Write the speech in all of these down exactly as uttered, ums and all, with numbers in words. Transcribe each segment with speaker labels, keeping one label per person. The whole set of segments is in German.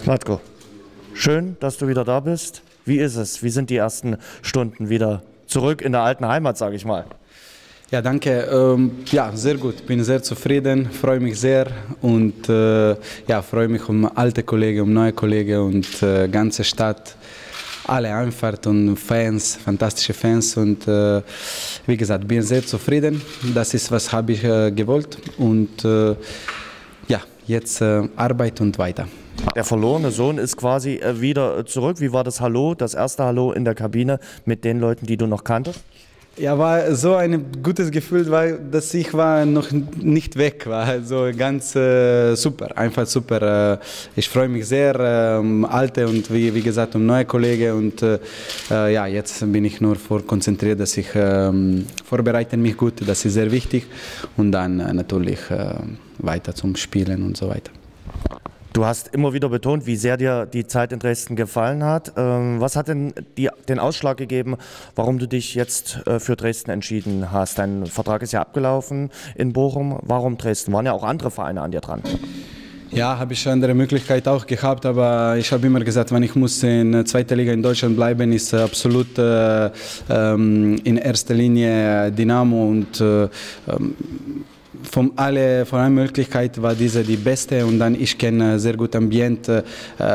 Speaker 1: Zlatko, schön, dass du wieder da bist. Wie ist es? Wie sind die ersten Stunden wieder zurück in der alten Heimat, sage ich mal?
Speaker 2: Ja, danke. Ähm, ja, sehr gut. Bin sehr zufrieden, freue mich sehr und äh, ja, freue mich um alte Kollegen, um neue Kollegen und äh, ganze Stadt, alle Einfahrt und Fans, fantastische Fans und äh, wie gesagt, bin sehr zufrieden. Das ist, was habe ich äh, gewollt und äh, ja, jetzt äh, Arbeit und weiter.
Speaker 1: Der verlorene Sohn ist quasi äh, wieder zurück. Wie war das Hallo, das erste Hallo in der Kabine mit den Leuten, die du noch kanntest?
Speaker 2: Ja, war so ein gutes Gefühl, weil dass ich war noch nicht weg war, also ganz äh, super, einfach super. Äh, ich freue mich sehr, äh, um alte und wie, wie gesagt um neue Kollegen und äh, ja, jetzt bin ich nur vor konzentriert, dass ich äh, vorbereite mich gut, das ist sehr wichtig und dann äh, natürlich äh, weiter zum Spielen und so weiter.
Speaker 1: Du hast immer wieder betont, wie sehr dir die Zeit in Dresden gefallen hat. Was hat denn die, den Ausschlag gegeben, warum du dich jetzt für Dresden entschieden hast? Dein Vertrag ist ja abgelaufen in Bochum. Warum Dresden? Waren ja auch andere Vereine an dir dran.
Speaker 2: Ja, habe ich andere Möglichkeiten auch gehabt, aber ich habe immer gesagt, wenn ich muss in der zweiten Liga in Deutschland bleiben, ist absolut äh, ähm, in erster Linie Dynamo und äh, ähm, Von alle, von allen Möglichkeiten war diese die beste und dann ich kenne sehr gut Ambiente.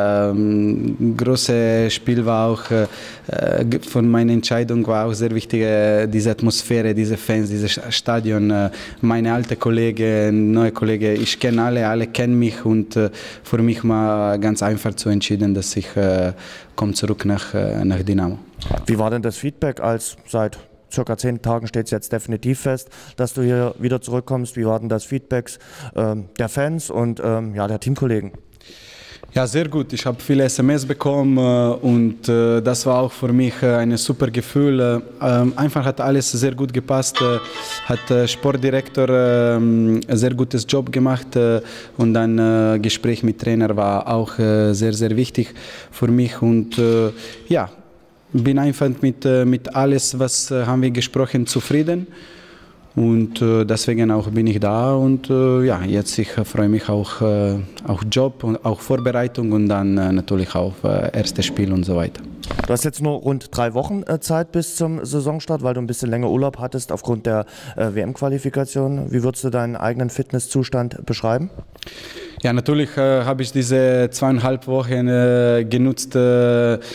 Speaker 2: Ähm, großes Spiel war auch äh, von meiner Entscheidung war auch sehr wichtig äh, diese Atmosphäre, diese Fans, dieses Stadion. Äh, meine alte Kollegen, neue Kollegen, ich kenne alle, alle kennen mich und äh, für mich war ganz einfach zu entschieden, dass ich äh, komme zurück nach äh, nach Dynamo.
Speaker 1: Wie war denn das Feedback, als seit circa zehn Tagen steht es jetzt definitiv fest, dass du hier wieder zurückkommst? Wie war denn das Feedback ähm, der Fans und ähm, ja, der Teamkollegen?
Speaker 2: Ja, sehr gut. Ich habe viele S M S bekommen äh, und äh, das war auch für mich äh, ein super Gefühl. Äh, einfach hat alles sehr gut gepasst. Äh, hat der Sportdirektor äh, ein sehr gutes Job gemacht äh, und dann äh, Gespräch mit Trainer war auch äh, sehr, sehr wichtig für mich und äh, ja, bin einfach mit, mit alles, was äh, haben wir gesprochen, zufrieden und äh, deswegen auch bin ich da und äh, ja, jetzt ich freue mich auch äh, auf Job und auch Vorbereitung und dann äh, natürlich auf äh, erstes Spiel und so weiter.
Speaker 1: Du hast jetzt nur rund drei Wochen äh, Zeit bis zum Saisonstart, weil du ein bisschen länger Urlaub hattest aufgrund der äh, W M-Qualifikation. Wie würdest du deinen eigenen Fitnesszustand beschreiben?
Speaker 2: Ja, natürlich äh, habe ich diese zweieinhalb Wochen äh, genutzt, äh, äh,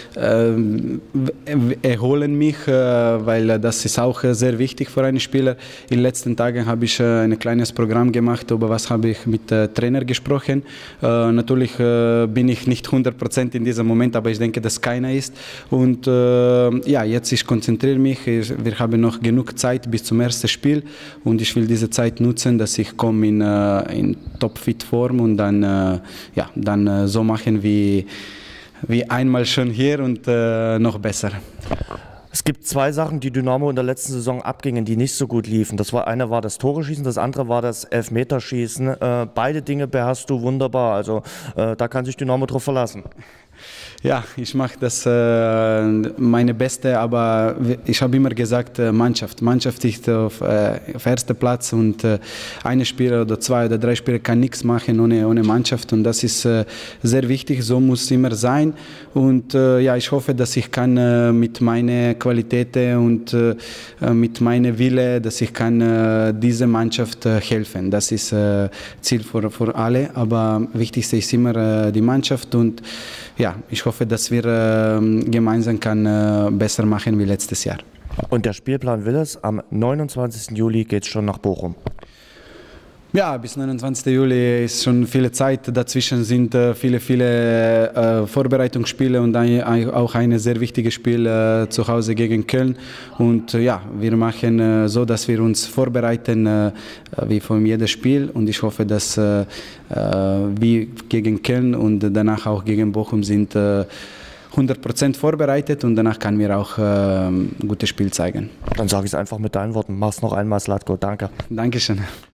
Speaker 2: erholen mich, äh, weil das ist auch äh, sehr wichtig für einen Spieler. In den letzten Tagen habe ich äh, ein kleines Programm gemacht, über was habe ich mit äh, Trainer gesprochen. Äh, natürlich äh, bin ich nicht hundert Prozent in diesem Moment, aber ich denke, dass keiner ist. Und äh, ja, jetzt ich konzentriere mich. Wir haben noch genug Zeit bis zum ersten Spiel und ich will diese Zeit nutzen, dass ich komme in, äh, in Top-Fit-Form und dann, äh, ja, dann äh, so machen wie, wie einmal schon hier und äh, noch besser.
Speaker 1: Es gibt zwei Sachen, die Dynamo in der letzten Saison abgingen, die nicht so gut liefen. Das war, eine war das Tore-Schießen, das andere war das Elfmeterschießen. Äh, beide Dinge beherrschst du wunderbar, also äh, da kann sich Dynamo drauf verlassen.
Speaker 2: Ja, ich mache das äh, meine Beste, aber ich habe immer gesagt, äh, Mannschaft. Mannschaft ist auf, äh, auf erster Platz und äh, ein Spieler oder zwei oder drei Spieler kann nichts machen ohne, ohne Mannschaft und das ist äh, sehr wichtig, so muss es immer sein und äh, ja, ich hoffe, dass ich kann äh, mit meinen Qualitäten und äh, mit meinem Wille, dass ich kann äh, dieser Mannschaft äh, helfen. Das ist äh, Ziel für, für alle, aber wichtigste ist immer äh, die Mannschaft und ja, ich hoffe, dass wir äh, gemeinsam kann, äh, besser machen wie letztes Jahr.
Speaker 1: Und der Spielplan will es, am neunundzwanzigsten Juli geht es schon nach Bochum.
Speaker 2: Ja, bis neunundzwanzigsten Juli ist schon viele Zeit. Dazwischen sind äh, viele, viele äh, Vorbereitungsspiele und ein, auch ein sehr wichtiges Spiel äh, zu Hause gegen Köln. Und äh, ja, wir machen äh, so, dass wir uns vorbereiten äh, wie von jedem Spiel. Und ich hoffe, dass äh, wir gegen Köln und danach auch gegen Bochum sind äh, hundert Prozent vorbereitet und danach kann wir auch äh, ein gutes Spiel zeigen.
Speaker 1: Dann sage ich es einfach mit deinen Worten. Mach's noch einmal, Zlatko. Danke.
Speaker 2: Dankeschön.